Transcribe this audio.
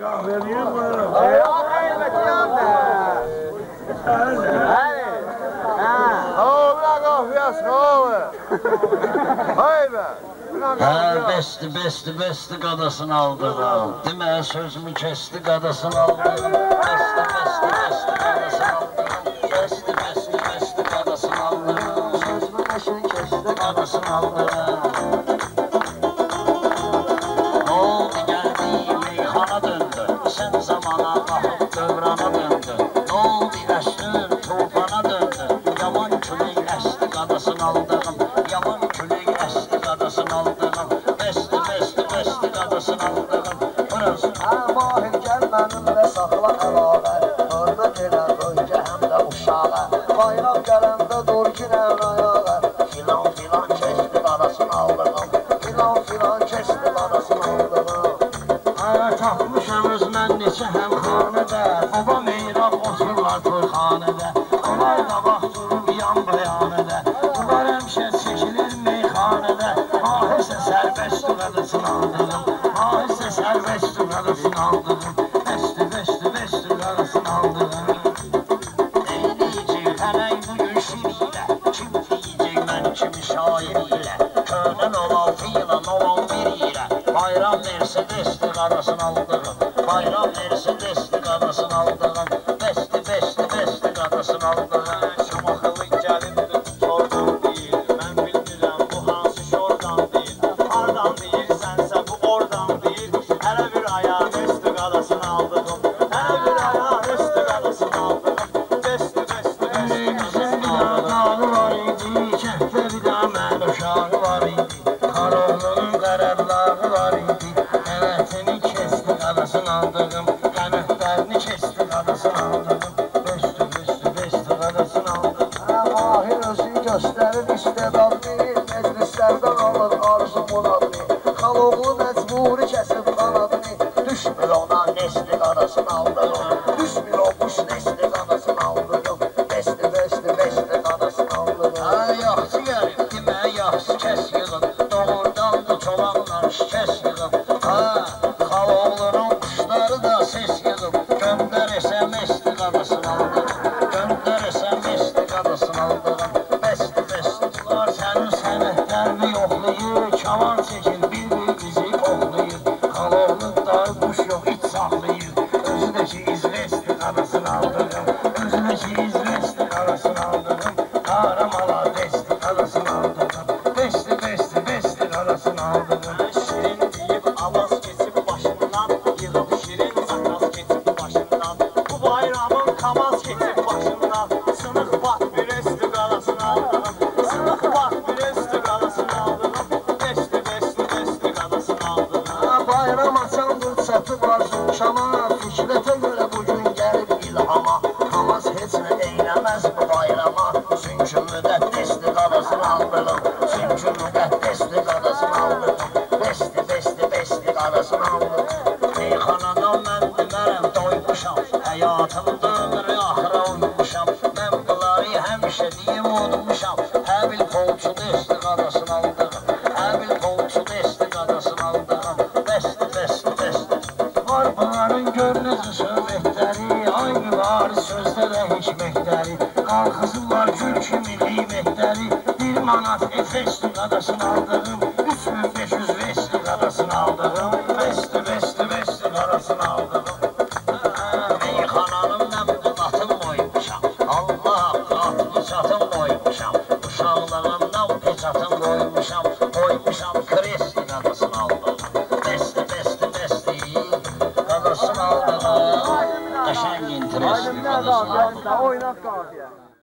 Kahveliye buyurun. Besti qadasını aldırım. Demə sözümü kesti qadasını aldırım. Besti qadasını aldırım. Besti qadasını aldırım. Sözümü kesti qadasını aldırım. Ne oldu geldi meyxana döndü. Sen zamana baxıb dövrana döndü. Ne oldu əsr tufana döndü. Yaman külük əsdi qadasını aldırım. Yaman külük əsdi qadasını aldırım. Besti qadasını aldırım. Burası. Mahir gəl mənimlə saxla əlaqə. Hörmət elə ölkə həm də uşağa. Bayraq gələndə dur girən ayağa. Filan keçdi qadasını aldırım. Filan keçdi qadasını aldırım. Tapmışam özmən neçə həm xanədə. Baba meyraq oturlar toyxanədə. Onlar qabaq durub yan bəyanədə. Bunlar həmişə çəkilir meyxanədə. Ahirsə sərbəst qadasını aldırım. Ahirsə sərbəst qadasını aldırım. Besti qadasını aldırım. Neyləyəcək fələk bugün şirilə. Kim deyəcək mən kimi şair ilə. Könən 16 ilə 11 ilə. Bayram Mercedes'li qadasını aldırım. Bayram Mercedes'li qadasını aldırım. Besti qadasını aldırım. Şamaxılın gəlindir, tordan deyil. Mən bilmirəm bu hansı şordan deyil. Hardan deyirsənsə bu oradan deyil. Hələ bir ayağın üstü qadasını aldırım. Hələ bir ayağın üstü qadasını aldırım. Besti qadasını aldırım. Dağlı var idi, kənddə bir də mən uşağı var idi. Karoğlunun qərarları var idi. Qənətini kesti qadasını aldırım. Qənətlərini kesti qadasını aldırım. Besti qadasını aldırım. Mahir özü göstərir istedadlı. Meclislərdən alır arzumun adını. Xaloğlu məcburi kəsib qanadını. Düşmür ona nesli qadasını aldırım. Düşmür o quş nesli qadasını aldırım. Besti qadasını aldırım. Yaxşı gəlib, demə yaxşı kəs yığın. Doğrudan da çolaqlar şikəs yığın. Xaloğlunun quşları da ses yığıb. Göndərəsə mesti qadasını aldırım. Göndərəsə mesti qadasını aldırım. Besti. Bunlar sənin sənətlərini yoxlayır. Kaman çəkir, bir bizi qoxlayır. Xaloğlun darı quş yox, iç saxlayır. Özüdəki izvesti qadasını aldırım. Özüdəki izvesti qadasını aldırım. Qaramala besti qadasını aldırım. Besti qadasını aldırım. Şirin deyib avaz keçib başından. Yığıb şirin zakaz keçib başından. Bu bayramın kamaz keçib başından. Sınıq bat bir esti qadasını aldırım. Sınıq bat bir esti qadasını aldırım. Besti qadasını aldırım. Bayram açandır çatı var Şama. Fikrətə görə bugün gəlib ilhama. Kamaz heç nə eyləməz bu bayrama. Çünki müqəddəsli qadasını aldırım. Çünki müqəddəsli qadasını aldırım. Besti qadasını aldırım. Meyxanadan mən demərəm doymuşam. Həyatımda ömrü axıra uymuşam. Mən bunları həmişə deyim unutmuşam. Həbil polçu desti qadasını aldırım. Həbil polçu desti qadasını aldırım. Besti. Var bunların görünüzü söhbətləri. Aynı var sözdə də hikmətləri. Qalxızırlar gül kimi qiymətləri. 1 manat efesti qadasını aldırım. 3500 vesti qadasını aldırım. Besti qadasını aldırım. Meyxananın mən qatın qoymuşam. Allah qatlı çatın qoymuşam. Uşaqlarından peçatın qoymuşam. Qoymuşam kresti qadasını aldırım. Besti qadasını aldırım. Qəşəng interesli qadasını aldırım. Oynaq qafiyə.